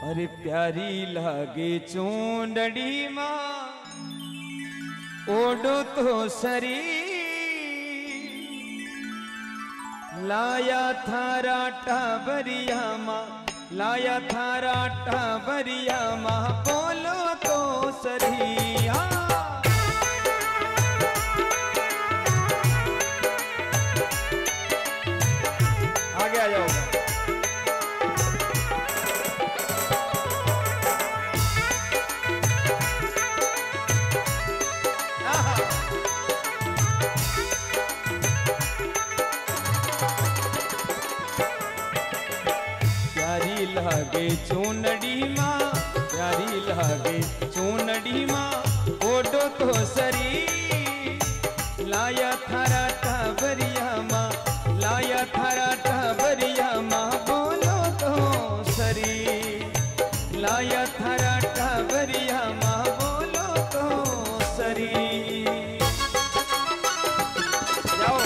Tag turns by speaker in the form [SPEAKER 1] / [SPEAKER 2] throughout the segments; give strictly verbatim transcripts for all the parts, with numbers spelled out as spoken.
[SPEAKER 1] अरे प्यारी लागे चूंडड़ी माँ ओडो तो सरी लाया थारा टाबरिया माँ लाया थारा टाबरिया माँ बोलो तो सरी आगे आ जाओ। प्यारी लागे चूनड़ी माँ प्यारी लागे चूनड़ी माँ ओडो तो सरी लाया थारा टाबरिया माँ लाया थारा टाबरिया माँ बोलो तो सरी लाया थारा टाबरिया माँ बोलो तो सरी। जाओ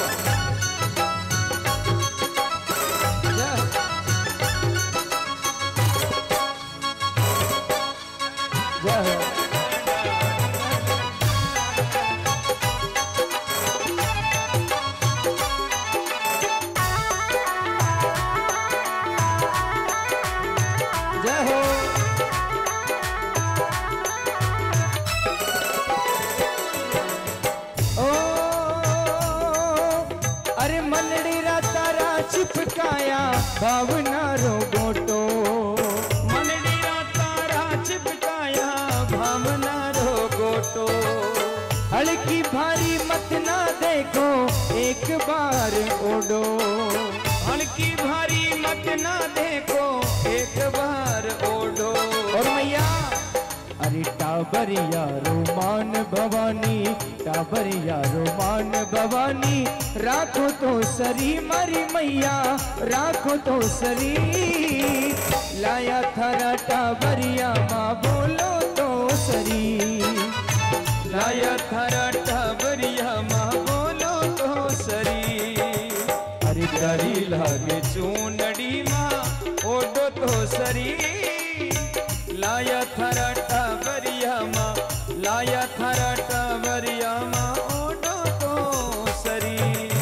[SPEAKER 1] चिपकाया भावना रो गोटो मनडीरा तारा चिपकाया भावना रो गोटो हल्की भारी मत ना देखो एक बार ओडो हल्की भारी मत ना देखो एक बार ओडो। और मैया अरे टाबरिया रोमान भवानी टाबरिया रोमान भवानी राखो तो सरी मारी मैया राखो तो सरी लाया थारा टाबरिया माँ बोलो तो सरी लाया थारा टाबरिया माँ बोलो तो सरी। अरे प्यारी लागे चूनड़ी माँ ओडो तो सरी लाया थारा टाबरिया माँ लाया थारा टाबरिया माँ ओडो तो सरी।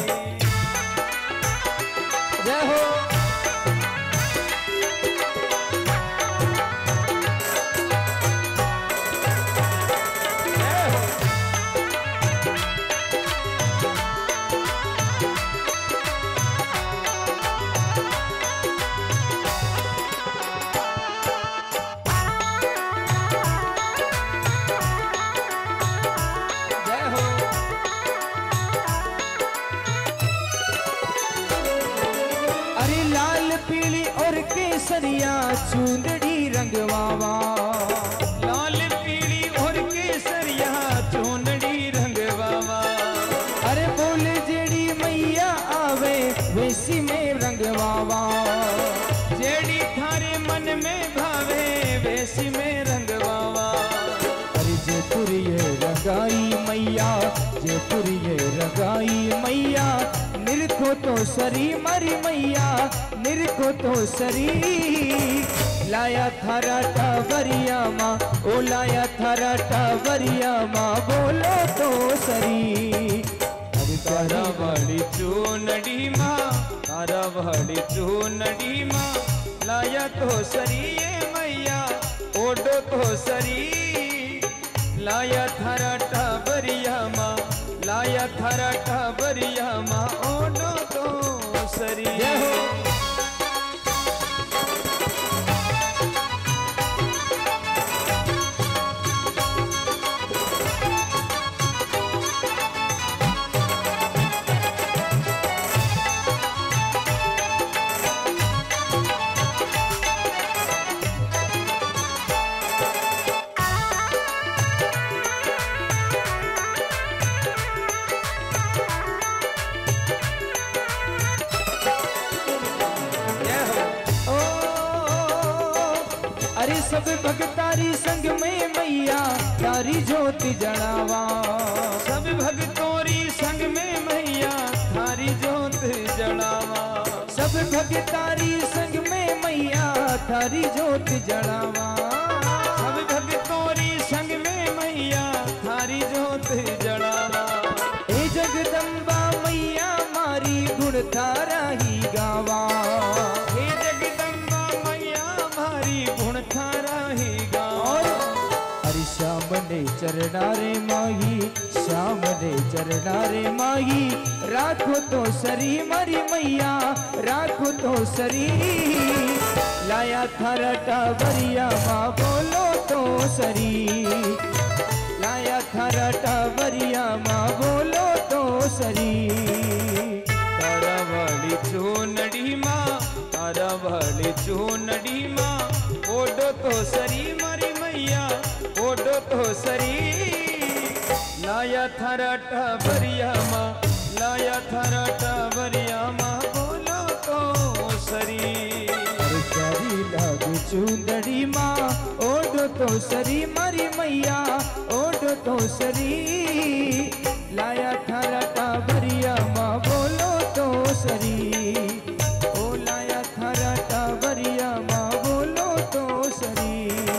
[SPEAKER 1] जय हो जय हो पीली और केसरिया चूंदड़ी रंगवावा लाल पीली और केसरिया चूंदड़ी रंगवावा। अरे बोले जेड़ी मैया आवे वैसी में रंगवावा जेड़ी थारे मन में भावे वैसी में रंगवावा। अरे जयपुर ये रंगाई मैया जयपुर ये रंगाई मैया निरखो तो सरी मारी मैया निरखो तो सरी लाया थारा टाबरिया माँ ओ लाया थारा टाबरिया माँ बोलो तो सरी। अरे तारा वाली चूनड़ी माँ तारा वाली चूनड़ी माँ लाया तो सरी ये मैया ओडो तो सरी लाया थारा टाबरिया माँ लाया थारा टाबरिया माँ ओडो तो सरी। सब भगतारी संग में मैया तारी ज्योति जड़ावा सब भगतोरी संग में मैया थारी ज्योति जड़ावा सब भगतारी संग में मैया थारी ज्योत जड़ावा।
[SPEAKER 2] सब भगतोरी संग में मैया थारी ज्योत जड़ावा।
[SPEAKER 1] हे जगदम्बा मैया मारी गुण थारा ही गावा।
[SPEAKER 2] हे जगदम्बा मैया मारी गुण थारा ही गावा।
[SPEAKER 1] हरि श्याम ने चरणा रे माही, श्याम ने चरणा रे माही, राखो तो सरी मारी मैया, राखो तो सरी। लाया थारा टावरिया माँ बोलो तो सरी, लाया थारा टावरिया माँ बोलो तो सरी।
[SPEAKER 2] तारा वाली चूनड़ी माँ, तारा वाली चूनड़ी माँ, ओडो तो सरी मारी मैया, ओडो तो सरी। लाया थारा टावरिया माँ, लाया थारा टावरिया माँ, बोलो तो सरी।
[SPEAKER 1] सरी लागू चूंदड़ी माँ, ओडो तो सरी मारी मैया, ओडो तो सरी। लाया थारा टावरिया माँ बोलो तो सरी, ओ लाया थारा टावरिया माँ बोलो तो सरी।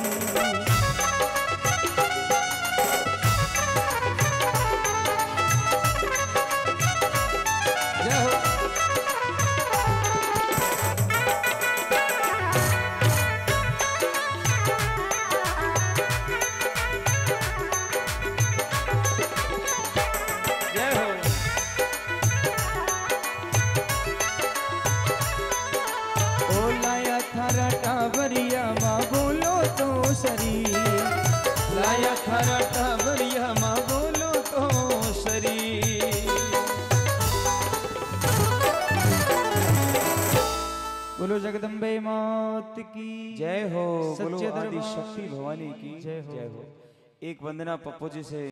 [SPEAKER 1] थारा टावरिया माँ बोलो तो सरी,
[SPEAKER 2] लाया थारा टावरिया माँ बोलो तो सरी।
[SPEAKER 1] बोलो जगदम्बे मात की
[SPEAKER 2] जय हो, बोलो
[SPEAKER 1] सच्चे
[SPEAKER 2] आदि
[SPEAKER 1] दरबार
[SPEAKER 2] शक्ति भवानी की
[SPEAKER 1] जय हो।
[SPEAKER 2] जय हो। एक वंदना पप्पू जी से